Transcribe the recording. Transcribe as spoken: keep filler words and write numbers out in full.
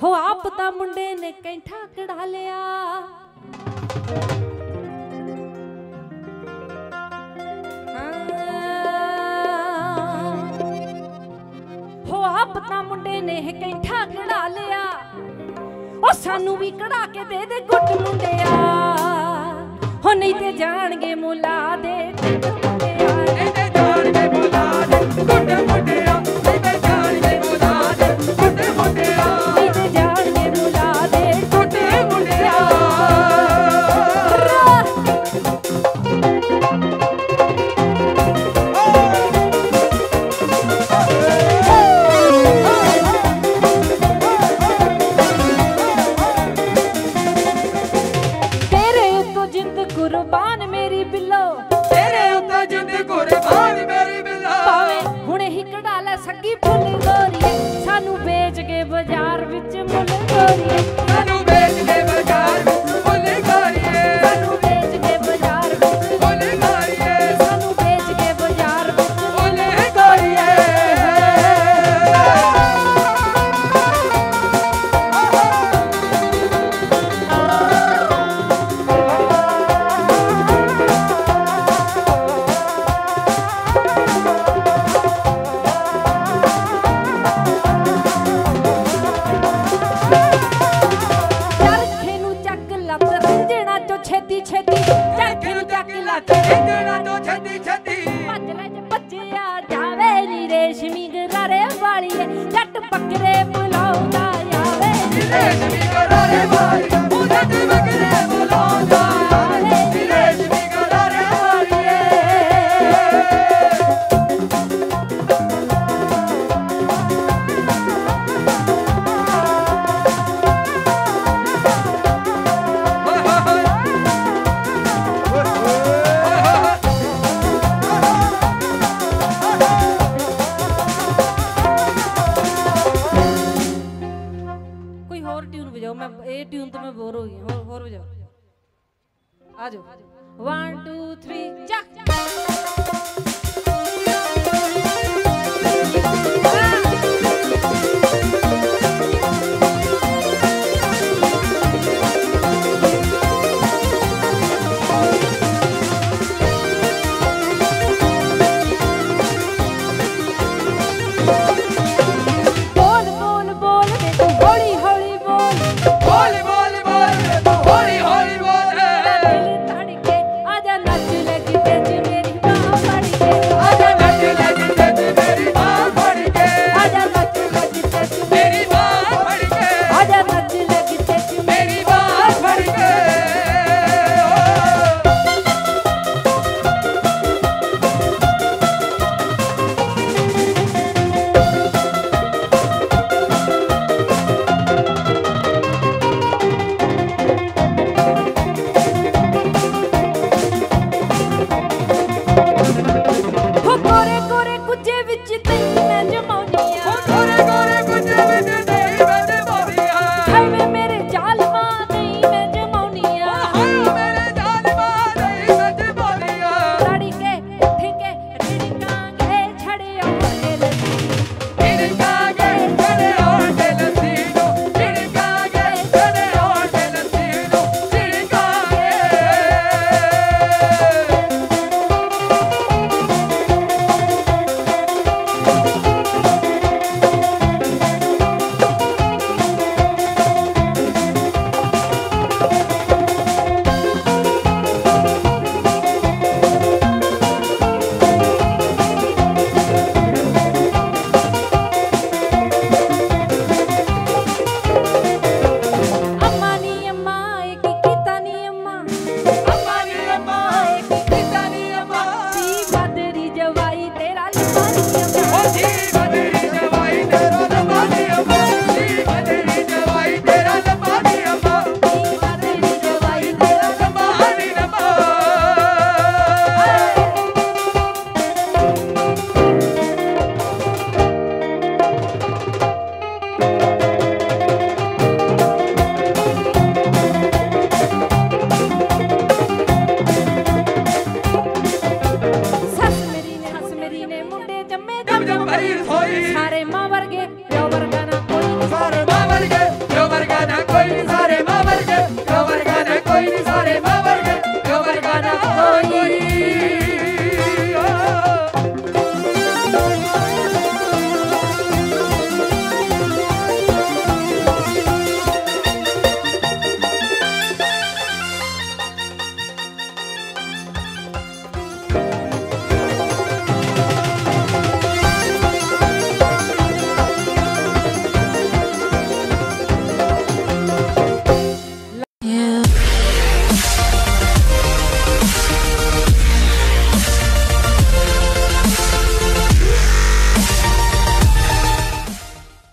हो आप ता मुंडे ने कैंठा कढ़ा लिया हो आप ता मुंडे ने कैंठा कढ़ा लिया ओ सानू भी कढ़ा के दे दे गुट मुंडिया हो नहीं ते जाणगे मुला दे गुट मुंडिया नहीं ते जाणगे मुला दे गुट मुंडिया नहीं ते जाणगे मुला दे गुट मुंडिया नहीं ते जाणगे मुला दे गुट मुंडिया कुर्बान मेरी बिल्लो तेरे उत्ते जिंद कुर्बान मेरी बिल्लो पावे हुणे ही कढ़ा ले सगी फुल गोरी सानू बेच के बाजार विच मुल गोरी सानू बेच के बाजार विच मुल गोरी सानू बेच के बाजार विच मुल गोरी सानू बेच के बाजार विच मुल गोरी छेती छेती चरखे नु चक लत इंजना तो छेती छेती भजले च बच्चिया जावे नी रेशमी गरारे वाली जट पकरे बुलाउंदा आवे रेशमी गरारे वाली ओ जट पकरे बुलाउंदा आवे रेशमी गरारे वाली मैं ए ट्यून तो मैं बोर हो गई और और बजाओ आ जाओ वन टू